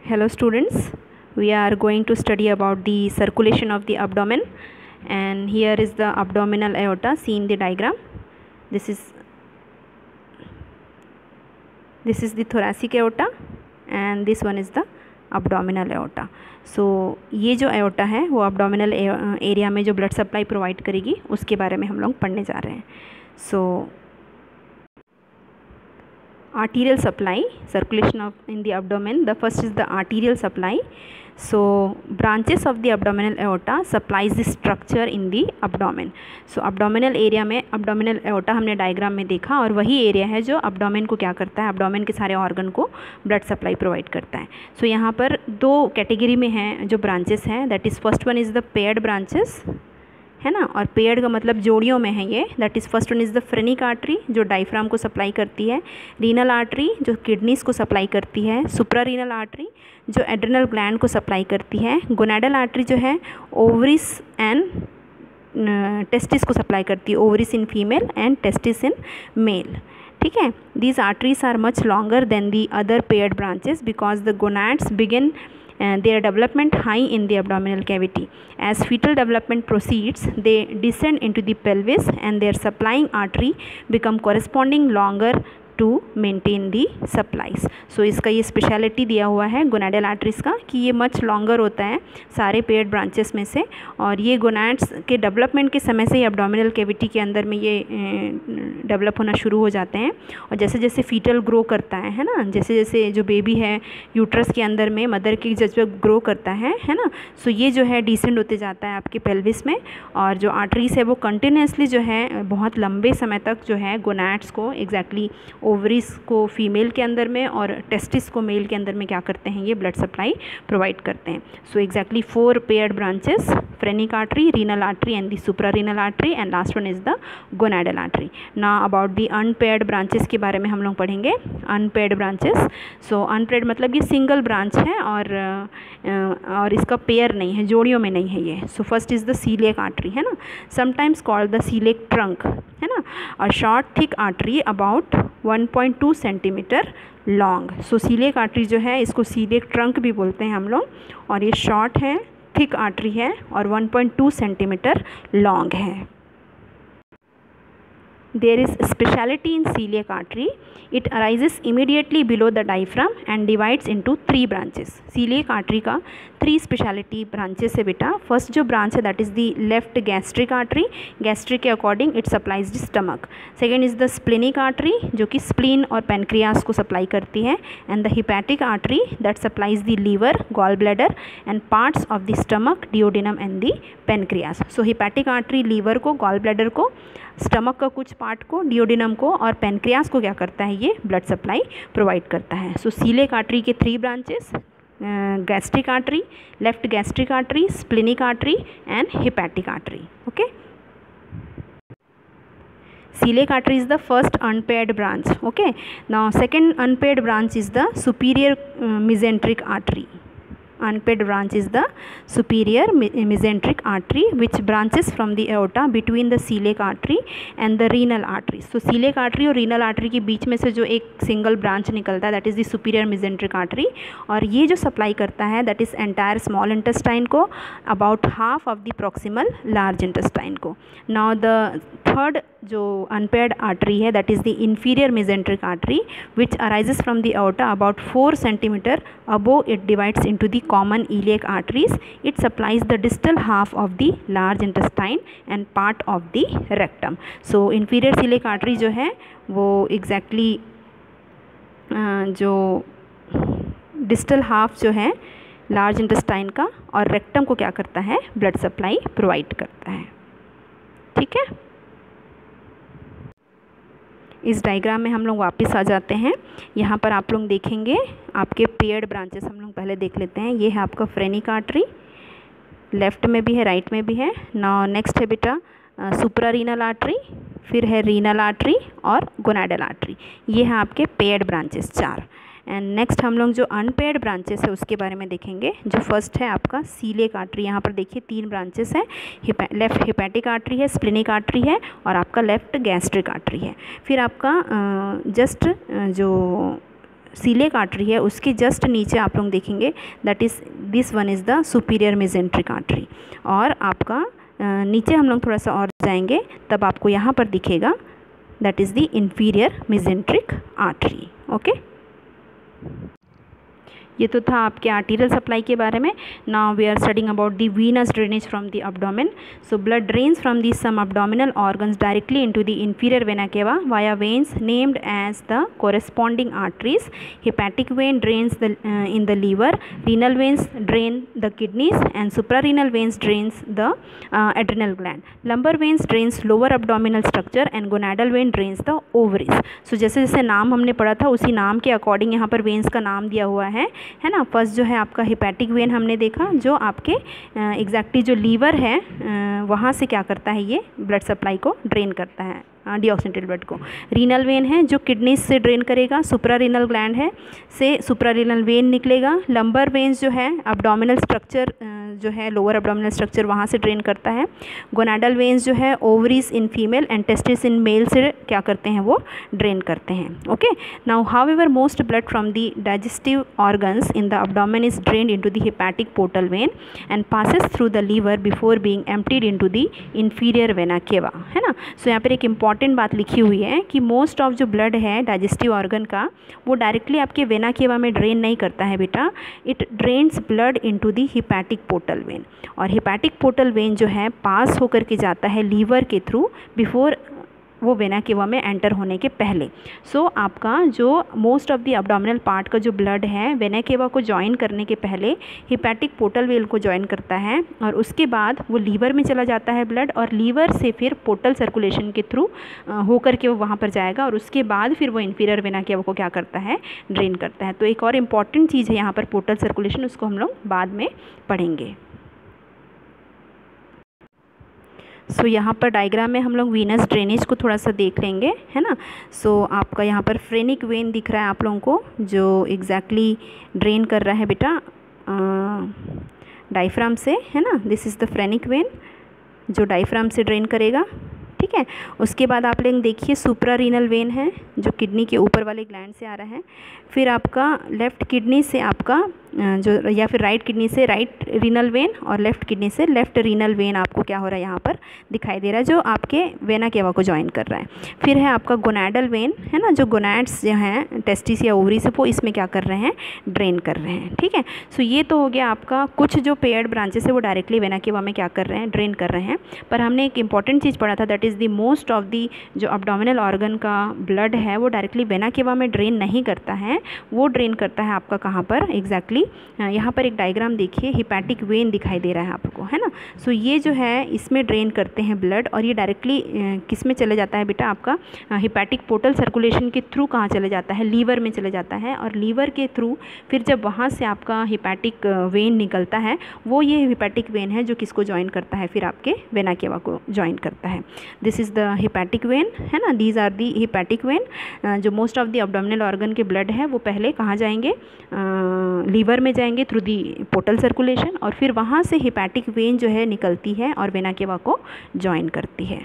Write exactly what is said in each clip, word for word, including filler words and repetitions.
Hello students, we are going to study about the circulation of the abdomen, and here is the abdominal aorta. See in the diagram, this is this is the thoracic aorta and this one is the abdominal aorta. So ये जो aorta है वो abdominal area में जो blood supply provide करेगी उसके बारे में हम लोग पढ़ने जा रहे हैं. So arterial supply, circulation of in the abdomen. The first is the arterial supply. So branches of the abdominal aorta supplies the structure in the abdomen. So abdominal area में abdominal aorta हमने diagram में देखा और वही area है जो abdomen को क्या करता है, abdomen के सारे organ को blood supply provide करता है. So यहाँ पर दो category में हैं जो branches हैं, that is first one is the paired branches, है ना, और पेयर्ड का मतलब जोड़ियों में है ये. That is first one is the phrenic artery जो डायफ्राम को सप्लाई करती है, रीनल आर्टरी जो किडनीज को सप्लाई करती है, सुप्रारीनल आर्टरी जो एड्रिनल ग्लैंड को सप्लाई करती है, गोनाडल आर्टरी जो है ओवरिस एंड टेस्टिस को सप्लाई करती है, ovaries in female and testis in male. ठीक है, these arteries are much longer than the other paired branches because the gonads begin Uh, their development high in the abdominal cavity. As fetal development proceeds, they descend into the pelvis and their supplying artery become corresponding longer to maintain the supplies. So इसका ये speciality दिया हुआ है gonadal arteries का कि ये much longer होता है सारे पेयर्ड ब्रांचेस में से, और ये गोनाड्स के डेवलपमेंट के समय से ही एब्डोमिनल कैविटी के अंदर में ये डेवलप होना शुरू हो जाते हैं. और जैसे जैसे फीटल ग्रो करता है है ना, जैसे जैसे जो बेबी है यूट्रस के अंदर में मदर की जब ग्रो करता है है ना, सो ये जो है डिसेंड होते जाता है आपके पेल्विस में, और जो आर्टरीज है वो कंटिन्यूसली जो है बहुत लंबे समय तक जो है गोनाड्स को एग्जैक्टली ओवरीज को फीमेल के अंदर में और टेस्टिस को मेल के अंदर में क्या करते हैं, ये ब्लड सप्लाई प्रोवाइड करते हैं. So exactly four paired branches, phrenic artery, renal artery and the suprarenal artery, and last one is the gonadal artery. Now about the unpaired branches के बारे में हम लोग पढ़ेंगे. अनपेयर्ड ब्रांचेस, सो अनपेयर्ड मतलब ये सिंगल ब्रांच है और और इसका पेयर नहीं है, जोड़ियों में नहीं है ये. So first is the celiac artery, है ना, sometimes called the celiac trunk, है ना, और short thick artery about one point two centimetre long. So celiac artery जो है इसको सीलिएक ट्रंक भी बोलते हैं हम लोग, और ये शॉर्ट है, थिक आर्टरी है और one point two centimetre long है. There is speciality in celiac artery. It arises immediately below the diaphragm and divides into three branches. Celiac artery का three speciality branches है बेटा. First जो branch है that is the left gastric artery. Gastric के according it supplies the stomach. Second is the splenic artery जो कि spleen और pancreas को supply करती है, and the hepatic artery that supplies the liver, gallbladder and parts of the stomach, duodenum and the pancreas. So hepatic artery liver को, gallbladder को, stomach का कुछ पार्ट को, डिओडिनम को और पेनक्रियास को क्या करता है, ये ब्लड सप्लाई प्रोवाइड करता है. सो सीलिएक आर्टरी के three branches, gastric artery, left gastric artery, splenic artery and hepatic artery. Okay, celiac artery is the first unpaired branch. Okay, now second unpaired branch is the superior uh, mesenteric artery. Unpaired branch is the superior mesenteric artery which branches from the aorta between the celiac artery and the renal artery. So celiac artery और renal artery के बीच में से जो एक single branch निकलता है that is the superior mesenteric artery, और ये जो सप्लाई करता है that is entire small intestine को, about half of the proximal large intestine को. Now the third जो unpaired artery है that is the inferior mesenteric artery which arises from the aorta about four centimeter above it divides into the common iliac arteries. It supplies the distal half of the large intestine and part of the rectum. So inferior celiac artery जो है वो exactly uh, जो distal half जो है large intestine का और rectum को क्या करता है, blood supply provide करता है. ठीक है, इस डायग्राम में हम लोग वापस आ जाते हैं. यहाँ पर आप लोग देखेंगे आपके पेयर्ड ब्रांचेस हम लोग पहले देख लेते हैं. ये है आपका फ्रेनिक आर्टरी, लेफ्ट में भी है राइट में भी है. नाउ नेक्स्ट है बेटा सुप्रारीनल आर्टरी, फिर है रीनल आर्टरी और गोनाडल आर्टरी. ये है आपके पेयर्ड ब्रांचेस चार. एंड नेक्स्ट हम लोग जो अनपेयर्ड ब्रांचेस है उसके बारे में देखेंगे. जो फर्स्ट है आपका सीलिएक आर्टरी. यहाँ पर देखिए तीन ब्रांचेस हैं, लेफ्ट हिपैटिक आर्टरी है, स्प्लिनिक आर्टरी है और आपका लेफ्ट गैस्ट्रिक आर्टरी है. फिर आपका जस्ट जो सीलियक आर्टरी है उसके जस्ट नीचे आप लोग देखेंगे that is this one is the superior mesenteric artery. और आपका नीचे हम लोग थोड़ा सा और जाएंगे तब आपको यहाँ पर दिखेगा that is the inferior mesenteric artery. Okay, ये तो था आपके आर्टीरियल सप्लाई के बारे में। Now we are studying about the venous drainage from the abdomen। So blood drains from the some abdominal organs directly into the inferior vena cava via veins named as the corresponding arteries. Hepatic vein drains the uh, in the liver, renal veins drain the kidneys, and suprarenal veins drains the uh, adrenal gland. Lumbar veins drains lower abdominal structure and gonadal vein drains the ovaries. So जैसे जैसे नाम हमने पढ़ा था उसी नाम के according यहाँ पर वेन्स का नाम दिया हुआ है है ना। फर्स्ट जो है आपका हिपैटिक वेन हमने देखा जो आपके एग्जैक्टली जो लीवर है वहाँ से क्या करता है, ये ब्लड सप्लाई को ड्रेन करता है, डीऑक्सीनेटेड ब्लड को। रीनल वेन है जो किडनीज से ड्रेन करेगा, सुप्रारीनल ग्लैंड है से सुप्रारीनल वेन निकलेगा। लंबर वेन्स जो है abdominal स्ट्रक्चर जो है लोअर abdominal स्ट्रक्चर वहाँ से ड्रेन करता है। गोनाडल वेन्स जो है ovaries in female and testis in male से क्या करते हैं, वो ड्रेन करते हैं। Okay, now however most blood from the digestive organs in the abdomen is drained into the hepatic portal vein and passes through the liver before being emptied into the inferior vena cava, है ना। सो so, यहाँ पर एक important बात लिखी हुई है कि मोस्ट ऑफ जो ब्लड है डाइजेस्टिव ऑर्गन का वो डायरेक्टली आपके वेना केवा में ड्रेन नहीं करता है बेटा, it drains blood into the hepatic portal vein. और हिपैटिक पोर्टल वेन जो है पास होकर के जाता है लीवर के थ्रू बिफोर वो वेना केवा में एंटर होने के पहले। सो so, आपका जो most of the abdominal part का जो ब्लड है वेना केवा को ज्वाइन करने के पहले हिपैटिक पोर्टल वेन को ज्वाइन करता है और उसके बाद वो लीवर में चला जाता है ब्लड और लीवर से फिर पोर्टल सर्कुलेशन के थ्रू होकर के वो वहाँ पर जाएगा और उसके बाद फिर वो इन्फीरियर वेना केवा को क्या करता है, ड्रेन करता है। तो एक और इम्पॉर्टेंट चीज़ है यहाँ पर पोर्टल सर्कुलेशन, उसको हम लोग बाद में पढ़ेंगे। सो so, यहाँ पर डायग्राम में हम लोग वीनस ड्रेनेज को थोड़ा सा देख लेंगे, है ना। सो so, आपका यहाँ पर फ्रेनिक वेन दिख रहा है आप लोगों को जो एग्जैक्टली exactly ड्रेन कर रहा है बेटा डायफ्राम से, है ना। This is the phrenic vein जो डायफ्राम से ड्रेन करेगा, ठीक है। उसके बाद आप लोग देखिए सुप्रारीनल वेन है जो किडनी के ऊपर वाले ग्लैंड से आ रहा है। फिर आपका लेफ़्ट किडनी से आपका जो या फिर राइट किडनी से राइट रीनल वेन और लेफ़्ट किडनी से लेफ़्ट रीनल वेन आपको क्या हो रहा है यहाँ पर दिखाई दे रहा है जो आपके वेना केवा को ज्वाइन कर रहा है। फिर है आपका गोनाडल वेन, है ना, जो गोनाड्स जो हैं टेस्टिस या ओवरी से वो इसमें क्या कर रहे हैं, ड्रेन कर रहे हैं, ठीक है। सो ये तो हो गया आपका कुछ जो पेयर्ड ब्रांचेस है वो डायरेक्टली वेना केवा में क्या कर रहे हैं, ड्रेन कर रहे हैं। पर हमने एक इंपॉर्टेंट चीज़ पढ़ा था that is the most of the जो abdominal ऑर्गन का ब्लड है वो डायरेक्टली वेना केवा में ड्रेन नहीं करता है, वो ड्रेन करता है आपका कहाँ पर एग्जैक्टली exactly, यहाँ पर एक डायग्राम देखिए हिपैटिक वेन दिखाई दे रहा है आपको, है ना। सो so, ये जो है इसमें ड्रेन करते हैं ब्लड और ये डायरेक्टली किस में चले जाता है बेटा, आपका हिपैटिक पोर्टल सर्कुलेशन के थ्रू कहाँ चले जाता है, लीवर में चले जाता है। और लीवर के थ्रू फिर जब वहाँ से आपका हिपैटिक वेन निकलता है वो ये हिपैटिक वेन है जो किसको ज्वाइन करता है, फिर आपके वेना केवा को ज्वाइन करता है। This is the hepatic vein, है ना। These are the hepatic vein. जो most of the abdominal organ के ब्लड है वो पहले कहाँ जाएंगे, लीवर में जाएंगे थ्रू दी पोर्टल सर्कुलेशन और फिर वहाँ से हिपैटिक वेन जो है निकलती है और वेना केवा को ज्वाइन करती है।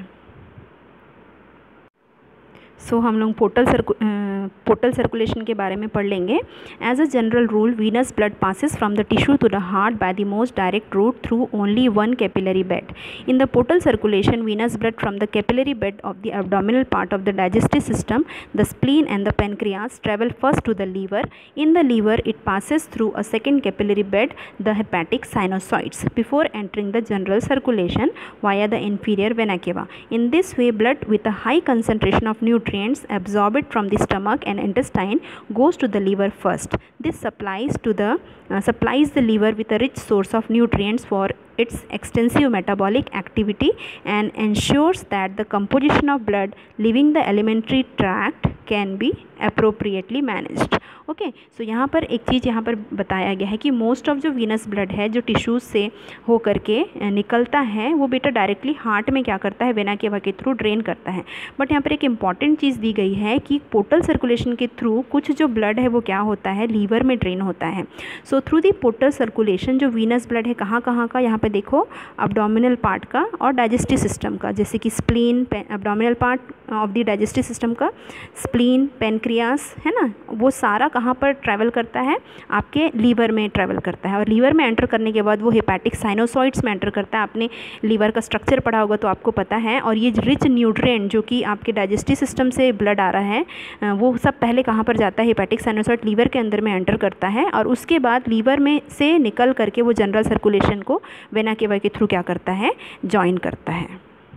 सो so, हम लोग पोर्टल सर्कु पोर्टल सर्कुलेशन के बारे में पढ़ लेंगे। As a general rule venous blood passes from the tissue to the heart by the most direct route through only one capillary bed. In the portal circulation venous blood from the capillary bed of the abdominal part of the digestive system, the spleen and the pancreas travel first to the liver. In the liver it passes through a second capillary bed, the hepatic sinusoids, before entering the general circulation via the inferior vena cava. In this way blood with a high concentration of nutrients absorbed from the stomach and intestine goes to the liver first. This supplies to the uh, supplies the liver with a rich source of nutrients for its extensive metabolic activity and ensures that the composition of blood leaving the alimentary tract can be appropriately managed. Okay, so यहाँ पर एक चीज़ यहाँ पर बताया गया है कि most of जो वीनस ब्लड है जो टिश्यूज़ से हो करके निकलता है वो बेटा डायरेक्टली हार्ट में क्या करता है, वेना केवा के थ्रू ड्रेन करता है। बट यहाँ पर एक इंपॉर्टेंट चीज़ दी गई है कि पोर्टल सर्कुलेशन के थ्रू कुछ जो ब्लड है वो क्या होता है, लीवर में ड्रेन होता है। So through the portal circulation जो वीनस ब्लड है कहाँ कहाँ का, यहाँ पर देखो abdominal पार्ट का और डाइजेस्टिव सिस्टम का, जैसे कि spleen, abdominal part of the digestive system का स्प्लीन, पेनक्रियास, है ना, वो सारा कहाँ पर ट्रैवल करता है, आपके लीवर में ट्रैवल करता है, और लीवर में एंटर करने के बाद वो हेपेटिक साइनोसॉइड्स में एंटर करता है। आपने लीवर का स्ट्रक्चर पढ़ा होगा तो आपको पता है। और ये रिच न्यूट्रिएंट जो कि आपके डाइजेस्टिव सिस्टम से ब्लड आ रहा है वो सब पहले कहाँ पर जाता है, हेपेटिक साइनोसॉइड लीवर के अंदर में एंटर करता है, और उसके बाद लीवर में से निकल करके वो जनरल सर्कुलेशन को वेना केवा के थ्रू क्या करता है, ज्वाइन करता है।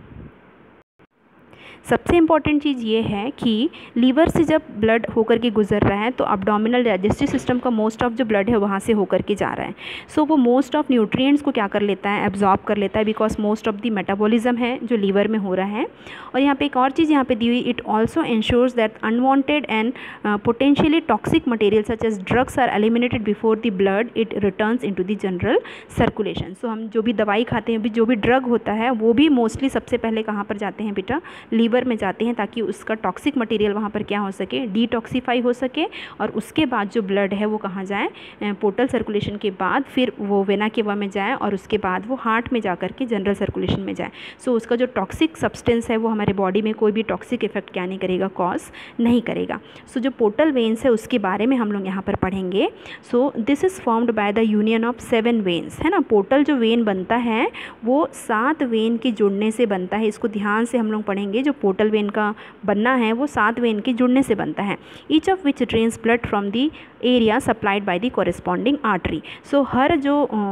सबसे इम्पॉर्टेंट चीज़ ये है कि लीवर से जब ब्लड होकर के गुजर रहा है तो अब्डोमिनल डाइजेस्टिव सिस्टम का मोस्ट ऑफ जो ब्लड है वहाँ से होकर के जा रहा है। सो so, वो मोस्ट ऑफ न्यूट्रिएंट्स को क्या कर लेता है, एब्जॉर्ब कर लेता है, because most of the metabolism है जो लीवर में हो रहा है। और यहाँ पे एक और चीज़ यहाँ पे दी हुई, it also ensures that unwanted and potentially toxic material such as drugs are eliminated before the blood it returns into the general circulation. So हम जो भी दवाई खाते हैं, जो भी ड्रग होता है, वो भी मोस्टली सबसे पहले कहाँ पर जाते हैं बेटा, लीवर में जाते हैं, ताकि उसका टॉक्सिक मटेरियल वहाँ पर क्या हो सके, डिटॉक्सीफाई हो सके, और उसके बाद जो ब्लड है वो कहाँ जाए, पोर्टल सर्कुलेशन के बाद फिर वो वेना केवा में जाए, और उसके बाद वो हार्ट में जा कर के जनरल सर्कुलेशन में जाए। सो so, उसका जो टॉक्सिक सब्सटेंस है वो हमारे बॉडी में कोई भी टॉक्सिक इफेक्ट क्या नहीं करेगा, कॉज नहीं करेगा। सो so, जो पोर्टल वेन्स है उसके बारे में हम लोग यहाँ पर पढ़ेंगे। So this is formed by the union of seven veins, है ना। पोर्टल जो वेन बनता है वो सात वेन के जुड़ने से बनता है। इसको ध्यान से हम लोग पढ़ेंगे। जो पोर्टल वेन का बनना है वो सात वेन के जुड़ने से बनता है। Each of which drains blood from the area supplied by the corresponding artery. So हर जो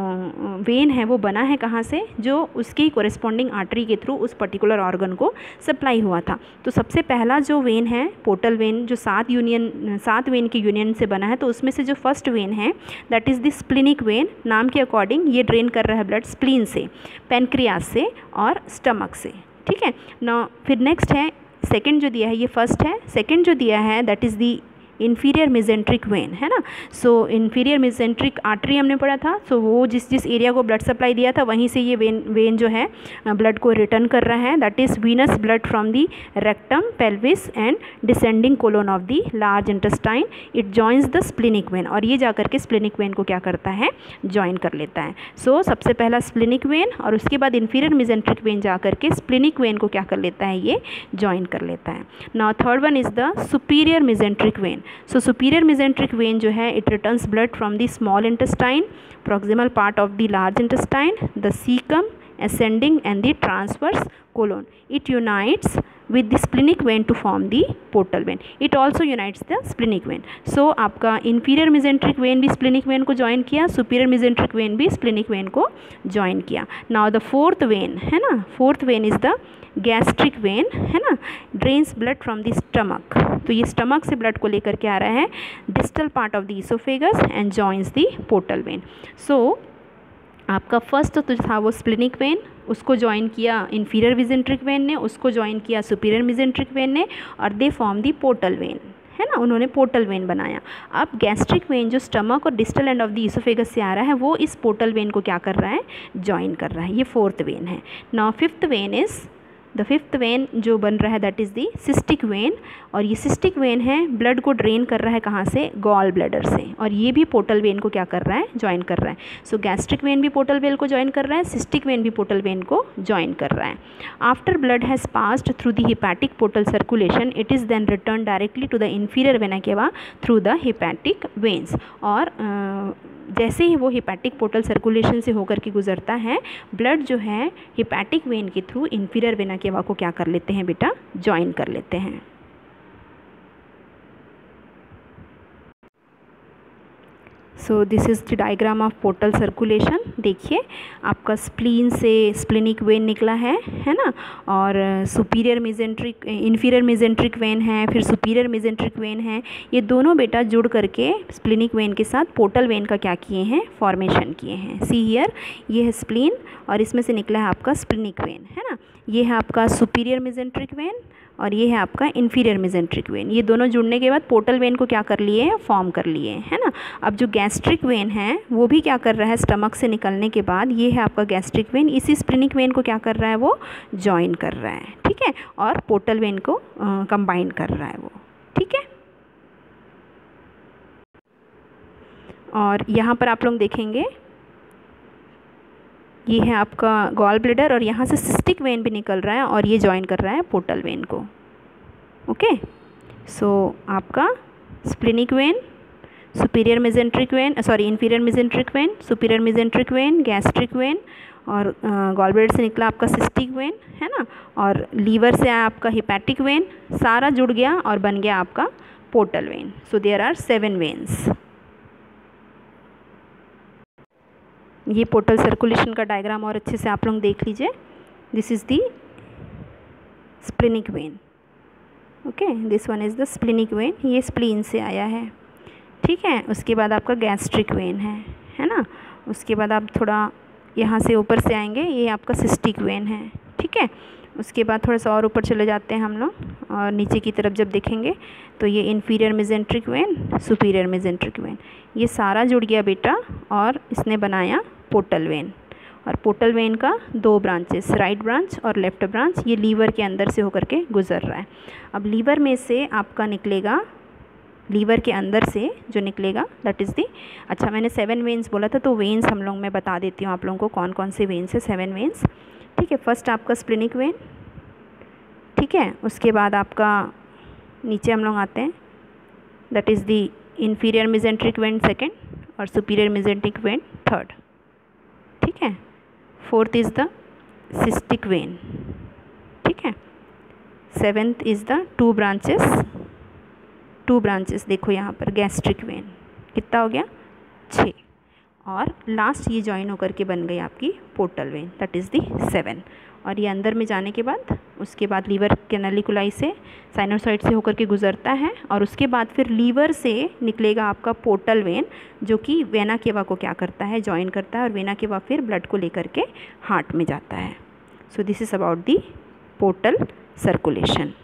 वेन है वो बना है कहाँ से, जो उसकी कॉरेस्पॉन्डिंग आर्टरी के थ्रू उस पर्टिकुलर ऑर्गन को सप्लाई हुआ था। तो सबसे पहला जो वेन है पोर्टल वेन, जो सात यूनियन सात वेन के यूनियन से बना है, तो उसमें से जो फर्स्ट वेन है that is the splenic vein. नाम के अकॉर्डिंग ये ड्रेन कर रहा है ब्लड स्प्लीन से, पेनक्रियास से और स्टमक से, ठीक है ना। फिर नेक्स्ट है सेकंड जो दिया है, ये फर्स्ट है। सेकंड जो दिया है that is the inferior mesenteric vein, है ना। सो इन्फीरियर मेजेंट्रिक आर्टरी हमने पढ़ा था। सो so, वो जिस जिस एरिया को ब्लड सप्लाई दिया था वहीं से ये वेन वेन जो है ब्लड को रिटर्न कर रहा है। That is venous blood from the rectum, pelvis and descending colon of the large intestine. It joins the splenic vein, और ये जाकर के स्प्लिनिक वेन को क्या करता है, ज्वाइन कर लेता है। सो so, सबसे पहला स्प्लिनिक वेन, और उसके बाद इन्फीरियर मेजेंट्रिक वेन जा करके स्प्लिनिक वेन को क्या कर लेता है, ये ज्वाइन कर लेता है। Now third one is the superior mesenteric vein. So superior mesenteric vein जो है it returns blood from the small intestine, proximal part of the large intestine, the cecum, ascending and the transverse colon. It unites with the splenic vein to form the portal vein. It also unites the splenic vein. So आपका inferior mesenteric vein भी splenic vein को join किया, superior mesenteric vein भी splenic vein को join किया. Now the fourth vein है ना, fourth vein is the gastric vein, है ना, drains blood from the stomach. तो ये स्टमक से ब्लड को लेकर के आ रहा है distal part of the oesophagus and joins the portal vein. So आपका फर्स्ट तो था वो स्प्लिनिक वेन, उसको ज्वाइन किया इन्फीरियर मेसेंट्रिक वेन ने, उसको ज्वाइन किया सुपीरियर मेसेंट्रिक वेन ने, और they form the portal vein, है ना, उन्होंने पोर्टल वेन बनाया। अब गैस्ट्रिक वेन जो स्टमक और distal end of the oesophagus से आ रहा है वो इस पोर्टल वेन को क्या कर रहा है, ज्वाइन कर रहा है। ये फोर्थ वेन है। Now fifth vein is the fifth vein जो बन रहा है that is the cystic vein, और ये सिस्टिक वेन है ब्लड को ड्रेन कर रहा है कहाँ से, गॉल ब्लैडर से, और ये भी पोर्टल वेन को क्या कर रहा है, ज्वाइन कर रहा है। सो गैस्ट्रिक वेन भी पोर्टल वेन को ज्वाइन कर रहा है, सिस्टिक वेन भी पोर्टल वेन को ज्वाइन कर रहा है। After blood has passed through the hepatic portal circulation it is then return directly to the inferior vena cava through the hepatic veins. और जैसे ही वो हिपैटिक पोर्टल सर्कुलेशन से होकर के गुजरता है ब्लड जो है हिपैटिक वेन के थ्रू इन्फीरियर वेना केवा को क्या कर लेते हैं बेटा, ज्वाइन कर लेते हैं। So this is the diagram of portal circulation. देखिए आपका स्प्लीन से स्प्लिनिक वेन निकला है है ना, और superior mesenteric inferior mesenteric vein है, फिर सुपीरियर मेसेंट्रिक वेन है। ये दोनों बेटा जुड़ करके स्प्लिनिक वेन के साथ पोर्टल वेन का क्या किए हैं, फॉर्मेशन किए हैं। सी हियर, ये है स्प्लीन और इसमें से निकला है आपका स्प्लिनिक वेन, है ना। ये है आपका सुपीरियर मेसेंट्रिक वेन और ये है आपका इन्फीरियर मेसेंट्रिक वेन। ये दोनों जुड़ने के बाद पोर्टल वेन को क्या कर लिए, फॉर्म कर लिए, है ना। अब जो गैस्ट्रिक वेन है वो भी क्या कर रहा है, स्टमक से निकलने के बाद ये है आपका गैस्ट्रिक वेन, इसी स्प्लिनिक वेन को क्या कर रहा है, वो ज्वाइन कर रहा है, ठीक है, और पोर्टल वेन को कंबाइन कर रहा है वो, ठीक है। और यहाँ पर आप लोग देखेंगे ये है आपका गॉल ब्लैडर और यहाँ से सिस्टिक वेन भी निकल रहा है और ये ज्वाइन कर रहा है पोर्टल वेन को। ओके, सो आपका splenic vein, superior mesenteric vein, sorry inferior mesenteric vein, superior mesenteric vein, gastric vein, और गॉलब्लैडर से निकला आपका सिस्टिक वेन, है ना, और लीवर से आया आपका हिपैटिक वेन, सारा जुड़ गया और बन गया आपका portal vein. So there are seven veins. ये पोर्टल सर्कुलेशन का डायग्राम और अच्छे से आप लोग देख लीजिए. This is the splenic vein. Okay, this one is the splenic vein. ये स्प्लीन से आया है. ठीक है. उसके बाद आपका गैस्ट्रिक वेन है है ना. उसके बाद आप थोड़ा यहाँ से ऊपर से आएंगे, ये आपका सिस्टिक वेन है. ठीक है. उसके बाद थोड़ा सा और ऊपर चले जाते हैं हम लोग और नीचे की तरफ जब देखेंगे तो ये inferior mesenteric vein, superior mesenteric vein, ये सारा जुड़ गया बेटा और इसने बनाया पोर्टल वेन. और पोर्टल वेन का दो ब्रांचेस, राइट ब्रांच और लेफ्ट ब्रांच, ये लीवर के अंदर से होकर के गुजर रहा है. अब लीवर में से आपका निकलेगा, लीवर के अंदर से जो निकलेगा दैट इज़ दी, अच्छा मैंने सेवन वेन्स बोला था तो वेन्स हम लोग मैं बता देती हूँ आप लोगों को कौन कौन से वेन्स है. Seven veins. ठीक है. फर्स्ट आपका स्प्लिनिक वेन. ठीक है. उसके बाद आपका नीचे हम लोग आते हैं, that is the inferior mesenteric vein second और सुपीरियर मेजेंट्रिक वेन थर्ड. ठीक है. Fourth is the cystic vein. ठीक है. Seventh is the two branches, two branches देखो यहाँ पर गैस्ट्रिक वेन. कितना हो गया? छः. और लास्ट ये जॉइन होकर के बन गई आपकी portal vein, that is the seven. और ये अंदर में जाने के बाद उसके बाद लीवर कैनालिकुलाई से साइनोसाइड से होकर के गुजरता है और उसके बाद फिर लीवर से निकलेगा आपका पोर्टल वेन जो कि वेना केवा को क्या करता है, जॉइन करता है और वेना केवा फिर ब्लड को लेकर के हार्ट में जाता है. So this is about the portal circulation.